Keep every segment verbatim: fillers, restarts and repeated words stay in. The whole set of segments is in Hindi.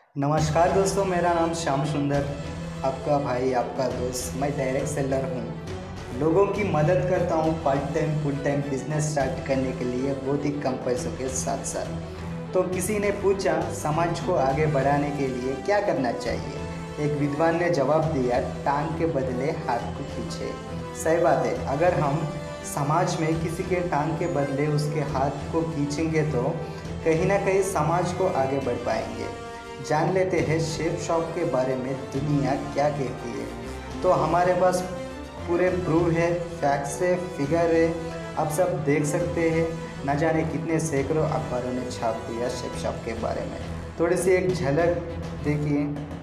नमस्कार दोस्तों, मेरा नाम श्याम सुंदर, आपका भाई, आपका दोस्त। मैं डायरेक्ट सेलर हूँ। लोगों की मदद करता हूँ part time full time business start करने के लिए बहुत ही कम पैसों के साथ साथ। तो किसी ने पूछा समाज को आगे बढ़ाने के लिए क्या करना चाहिए। एक विद्वान ने जवाब दिया, टांग के बदले हाथ को खींचे। सही बात है। अगर हम समाज में किसी के टांग के बदले उसके हाथ को खींचेंगे तो कहीं ना कहीं समाज को आगे बढ़ पाएंगे। जान लेते हैं शेप शॉप के बारे में दुनिया क्या कहती है। तो हमारे पास पूरे प्रूफ है, फैक्ट्स है, फिगर है, आप सब देख सकते हैं। न जाने कितने सैकड़ों अखबारों ने छाप दिया शेप शॉप के बारे में। थोड़ी सी एक झलक देखिए।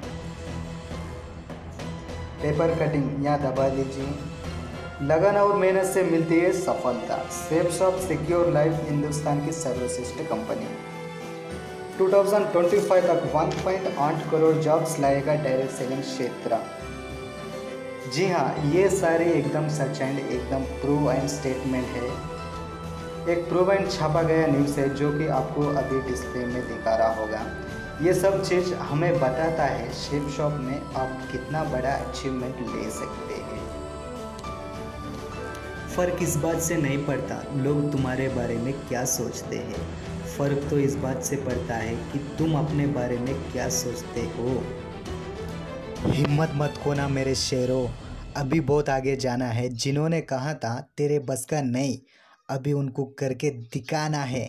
पेपर कटिंग यहाँ दबा लीजिए। लगन और मेहनत से मिलती है सफलता। Shape shop secure life Hindustan की सर्वश्रेष्ठ कंपनी। दो हज़ार पच्चीस तक एक पॉइंट आठ करोड़ जॉब्स लाएगा डायरेक्ट सेलिंग क्षेत्र। जी हाँ, ये सारे एकदम सच एंड एकदम प्रूव एंड स्टेटमेंट है। एक प्रूव एंड छापा गया न्यूज़ है जो कि आपको अभी डिस्प्ले में दिखा रहा होगा। ये सब चीज़ हमें बताता है शेप शॉप में आप कितना बड़ा अचीवमेंट ले सकते हैं। फ़र्क इस बात से नहीं पड़ता लोग तुम्हारे बारे में क्या सोचते हैं, फ़र्क तो इस बात से पड़ता है कि तुम अपने बारे में क्या सोचते हो। हिम्मत मत खोना मेरे शेरों, अभी बहुत आगे जाना है। जिन्होंने कहा था तेरे बस का नहीं, अभी उनको करके दिखाना है।